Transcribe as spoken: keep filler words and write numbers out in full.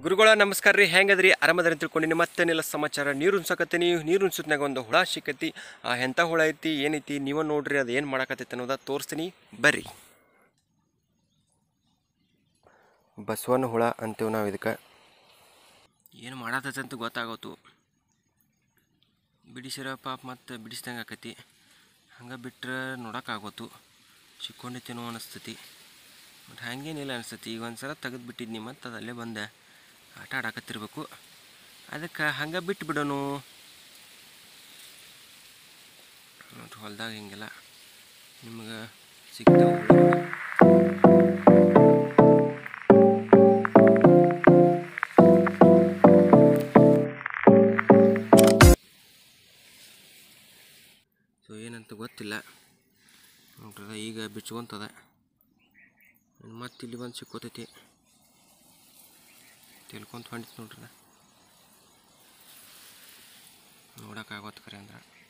ಗುರುಗಳ ನಮಸ್ಕಾರ ರೀ. ಹೆಂಗದ್ರಿ? ಆರಾಮದ್ರಿ ತಿಳ್ಕೊಂಡಿನಿ. ಮತ್ತೇನಿಲ್ಲ ಸಮಾಚಾರ. ನೀರು ಉಣ್ಸಕತ್ತೀನಿ. ನೀರು ಉಣ್ಸತ್ನಾಗ ಒಂದು ಹುಳ ಸಿಕ್ಕತಿ. ಆ ಎಂಥ ಹುಳ ಐತಿ ಏನೈತಿ ನೀವು ನೋಡ್ರಿ. ಅದು ಏನು ಮಾಡಕತ್ತೈತಿ ಅನ್ನೋದ ತೋರಿಸ್ತೀನಿ ಬರ್ರಿ. ಬಸವನ ಹುಳ ಅಂತೀವಿ ನಾವು ಇದಕ್ಕೆ. ಏನು ಮಾಡತ್ತಂತ ಗೊತ್ತಾಗೋತು. ಬಿಡಿಸಿರ ಪಾಪ ಮತ್ತು ಬಿಡಿಸ್ದಂಗೆ ಆಕತಿ. ಹಂಗೆ ಬಿಟ್ರೆ ನೋಡೋಕ್ಕಾಗೋತು. ಸಿಕ್ಕೊಂಡಿತ್ತೇನೋ ಅನಿಸ್ತತಿ. ಬಟ್ ಹಾಗೇನಿಲ್ಲ ಅನಿಸ್ತತಿ. ಈಗ ಒಂದು ಸಲ ತೆಗೆದು ಬಿಟ್ಟಿದ್ನಿ ಮತ್ತು ಅದು ಅಲ್ಲೇ ಬಂದೆ ಆಟ ಆಡಕತ್ತಿರ್ಬೇಕು. ಅದಕ್ಕೆ ಹಂಗೆ ಬಿಟ್ಟು ಬಿಡೋನು ನೋಡ್ರಿ. ಹೊಲ್ದಾಗ ಹಿಂಗೆಲ್ಲ ನಿಮ್ಗೆ ಸಿಗ್ತಾವೆ. ಸೊ ಏನಂತ ಗೊತ್ತಿಲ್ಲ ನೋಡ್ರಿ. ಈಗ ಬಿಚ್ಕೊಂತದ. ಮತ್ತೆ ಇಲ್ಲಿ ಬಂದು ಸಿಕ್ಕೋತೈತಿ. ತಿಳ್ಕೊಂತ ಹೊಂಟಿತ್ತು ನೋಡ್ರಿ. ನೋಡೋಕ್ಕಾಗೋತ್ತು ಖರೆ ಅಂದ್ರೆ